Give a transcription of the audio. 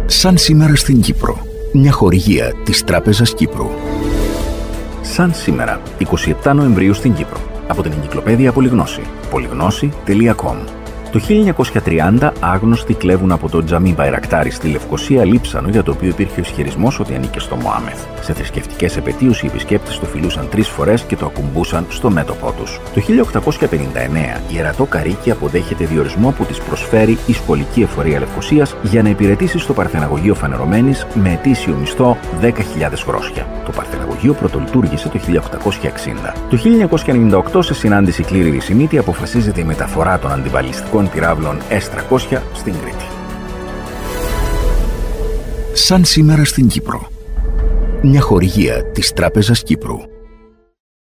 Σαν σήμερα στην Κύπρο. Μια χορηγία της Τράπεζας Κύπρου. Σαν σήμερα, 27 Νοεμβρίου στην Κύπρο. Από την Εγκυκλοπαίδεια Πολυγνώση. Πολυγνώση.com. Το 1930 άγνωστοι κλέβουν από το τζαμί Μπαϊρακτάρι στη Λευκοσία λείψανο για το οποίο υπήρχε ο ισχυρισμός ότι ανήκε στο Μωάμεθ. Σε θρησκευτικές επετείους οι επισκέπτες το φιλούσαν 3 φορές και το ακουμπούσαν στο μέτωπό τους. Το 1859 η Ερατό Καρίκη αποδέχεται διορισμό που της προσφέρει η Σχολική Εφορία Λευκοσίας για να υπηρετήσει στο Παρθεναγωγείο Φανερωμένης με ετήσιο μισθό 10.000 γρόσια. Το Παρθεναγωγείο πρωτολειτουργήσε το 1860. Το 1998 σε συνάντηση Κλήρη Σιμίτη αποφασίζεται η μεταφορά των αντιβαλιστικών πυράβλων S-300 στην Κρήτη. Σαν σήμερα στην Κύπρο. Μια χορηγία της Τράπεζας Κύπρου.